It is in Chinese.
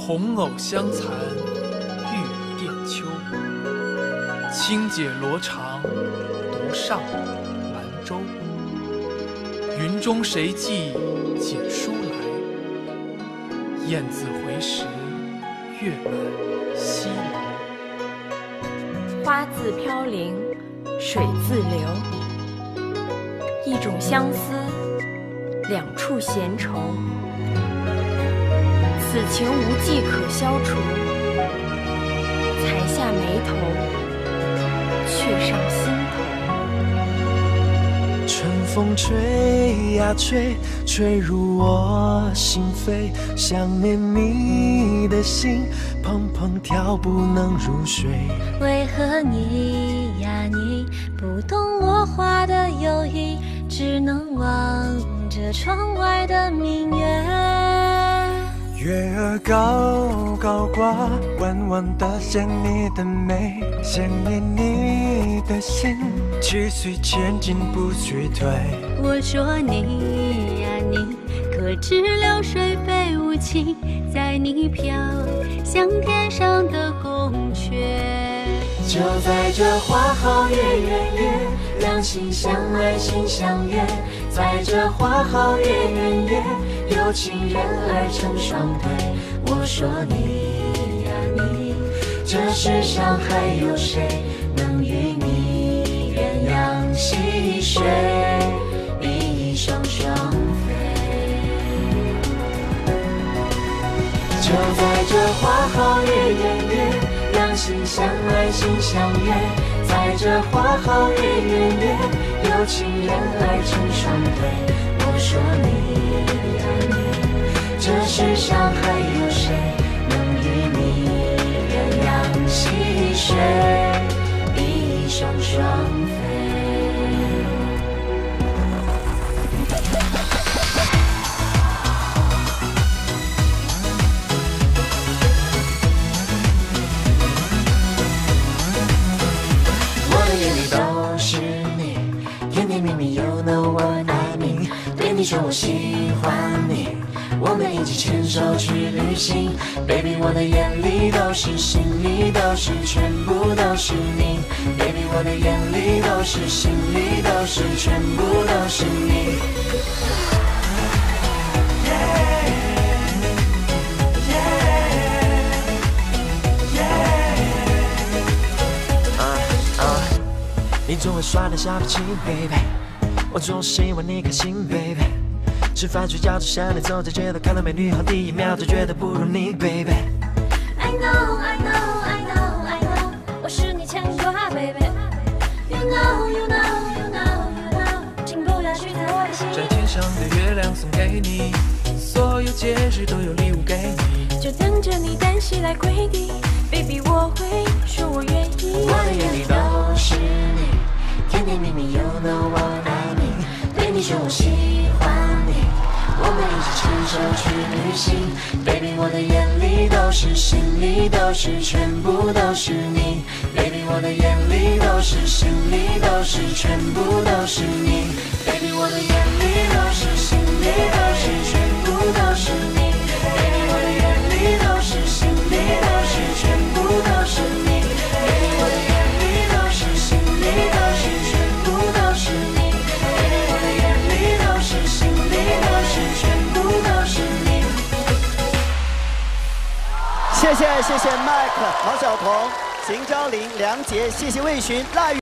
红藕香残玉簟秋。轻解罗裳独上兰舟。云中谁寄解书来？雁字回时，月满西楼。 花自飘零，水自流。一种相思，两处闲愁。此情无计可消除，才下眉头，却上心头。 春风吹呀吹，吹入我心扉。想念你的心，怦怦跳，不能入睡。 为何你呀你不懂落花的忧郁，只能望着窗外的明月？ 月儿高高挂，弯弯的像你的眉，想念你的心，去随前进不去退。 我说你呀你，可知流水非无情，在你飘向天上的宫阙。 就在这花好月圆夜，两心相爱心相悦。在这花好月圆夜，有情人儿成双对。我说你呀你，这世上还有谁能与你鸳鸯戏水，一双双飞？就在这花好月圆夜，两心相爱心相悦。在这花好月圆夜，有情人儿成双对。我说你呀你，这世上还有谁能与你鸳鸯戏水，一双双飞？眼里都是你，甜甜蜜蜜 You know 我爱你，对你说我喜欢你，我们一起牵手去旅行。Baby 我的眼里都是，心里都是，全部都是你。Baby 我的眼里都是，心里都是，全部都是你。你总会耍点小脾气 ，baby， 我总是希望你开心 ，baby。吃饭睡觉只想你，走在街头看到美女后，第一秒就觉得不如你 ，baby。 I know, I know, I know, I know， 我是你牵挂 ，baby。You know, you know, you know, you know， 请不要去猜我的心。 摘天上的月亮送给你，所有节日都有礼物给你， 就等着你单膝来跪地 ，baby 我会说我愿意。 我的眼里都是你，甜甜蜜蜜 You know 我爱你，对你说我喜欢你，我们一起牵手去旅行。Baby 我的眼里都是，心里都是，全部都是你。Baby 我的眼里都是，心里都是，全部都是你。Baby 我的眼里都是，心里都是，全部都是你。Baby 我的眼里都是，心里都是，全部都是你。Baby 我的眼里都是，心里都是，全部都是你。Baby 我的眼里都是，心里都是，全部都是你。 谢谢麦克、毛晓彤、邢昭林、梁杰，谢谢魏巡、赖宇。